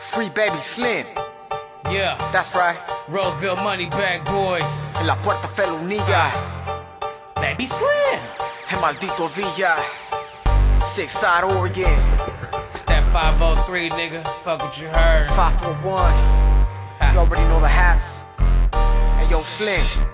Free Baby Slim. Yeah, That's right. Roseville Money Bag Boys. En la puerta Felonilla. Baby Slim. En Maldito Villa. 6 Side Oregon. It's that 503, nigga. Fuck what you heard. 541. You already know the hats. Hey yo, Slim.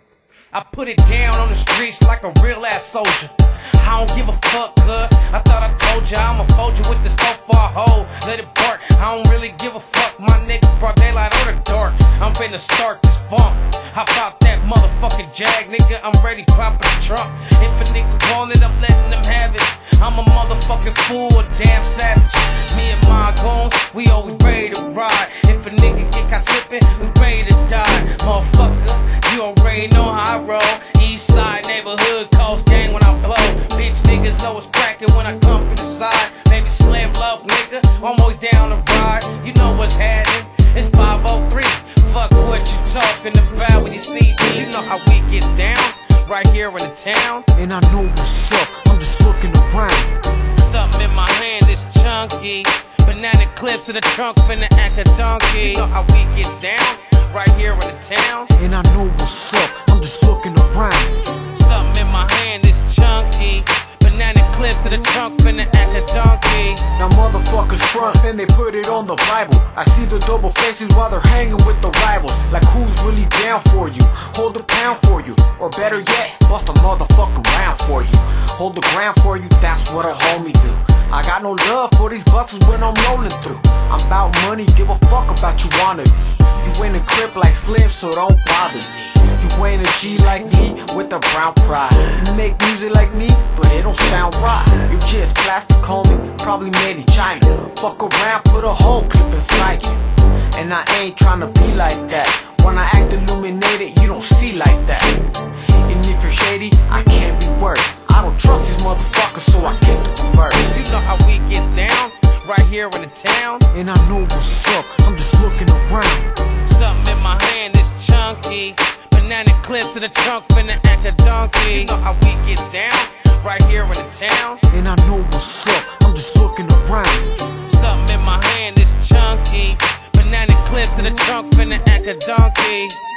I put it down on the streets like a real ass soldier. I don't give a fuck, cuz I thought I told ya I'ma fold you with this so far hole. Let it bark, I don't really give a fuck. My nigga brought daylight or the dark. I'm finna start this funk. How about that motherfucking Jag, nigga? I'm ready, pop the trunk. If a nigga want it, I'm letting them have it. I'm a motherfucking fool, a damn savage. Me and my goons, we always ready to ride. If a nigga get caught slipping, we ready to die. Motherfucker, you already know how I roll. East side neighborhood, coast gang when I blow. Bitch niggas know it's cracking when I come through the side. Baby Slim love, nigga, I'm always down to ride. You know what's happening, it's 503. Fuck what you talking about when you see me. You know how we get down, right here in the town. And I know what's up, I'm just looking around. Something in my hand is chunky. Banana clips in the trunk, finna act a donkey. You know how we get down, right here in the town. And I know what's up, I'm just looking around. Something in my hand is chunky. Banana clips in the trunk, finna act a donkey. Now motherfuckers front and they put it on the Bible. I see the double faces while they're hanging with the rivals. Like who's really down for you? Hold a pound for you. Or better yet, bust a motherfucking round for you. Hold the ground for you, that's what a homie do. I got no love for these buses when I'm rolling through. I'm about money, give a fuck about you wanna be. You ain't a crip like Slim, so don't bother me. You ain't a G like me with a brown pride. You make music like me, but it don't sound right. You just plastic, homie, probably made in China. Fuck around, put a whole clip inside you. And I ain't tryna be like that. When I act illuminated, you don't see like that. And if you're shady, I can't be worse. I don't trust these motherfuckers, so I kick the converse. You know how we get down, right here in the town. And I know what's up, I'm just looking around. Something in my hand is chunky. Banana clips in the trunk, finna act a donkey. You know how we get down, right here in the town. And I know what's up, I'm just looking around. Something in my hand is chunky. Banana clips in the trunk, finna act a donkey.